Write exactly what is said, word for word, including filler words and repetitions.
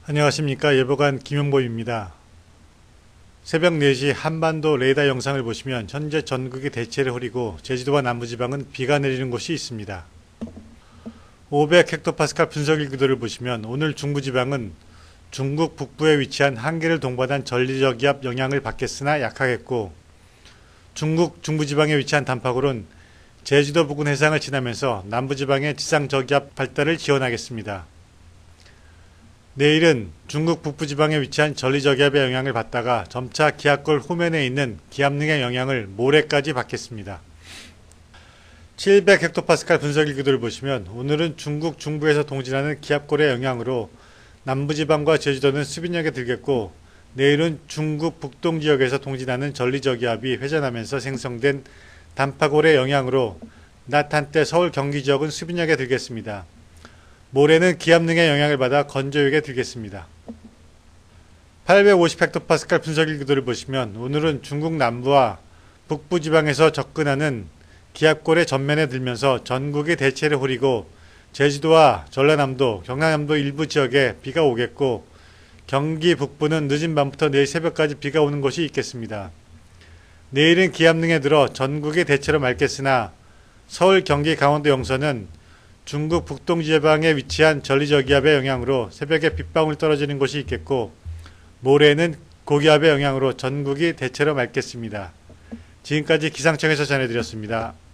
안녕하십니까. 예보관 김용범입니다. 새벽 네 시 한반도 레이더 영상을 보시면 현재 전국이 대체를 흐리고 제주도와 남부지방은 비가 내리는 곳이 있습니다. 오백 헥토파스칼 분석일기도를 보시면 오늘 중부지방은 중국 북부에 위치한 한계를 동반한 전리저기압 영향을 받겠으나 약하겠고, 중국 중부지방에 위치한 단파골은 제주도 부근 해상을 지나면서 남부지방의 지상저기압 발달을 지원하겠습니다. 내일은 중국 북부지방에 위치한 전리저기압의 영향을 받다가 점차 기압골 후면에 있는 기압능의 영향을 모레까지 받겠습니다. 칠백 헥토파스칼 분석일기도를 보시면 오늘은 중국 중부에서 동진하는 기압골의 영향으로 남부지방과 제주도는 수빈역에 들겠고, 내일은 중국 북동지역에서 동진하는 전리저기압이 회전하면서 생성된 단파골의 영향으로 낮 한때 서울 경기 지역은 수빈역에 들겠습니다. 모레는 기압능의 영향을 받아 건조역에 들겠습니다. 팔백오십 헥토파스칼 분석일기도를 보시면 오늘은 중국 남부와 북부 지방에서 접근하는 기압골의 전면에 들면서 전국이 대체를 흐리고 제주도와 전라남도, 경상남도 일부 지역에 비가 오겠고, 경기 북부는 늦은 밤부터 내일 새벽까지 비가 오는 곳이 있겠습니다. 내일은 기압능에 들어 전국이 대체로 맑겠으나 서울, 경기, 강원도, 영서는 중국 북동지방에 위치한 전리저기압의 영향으로 새벽에 빗방울 떨어지는 곳이 있겠고, 모레는 고기압의 영향으로 전국이 대체로 맑겠습니다. 지금까지 기상청에서 전해드렸습니다.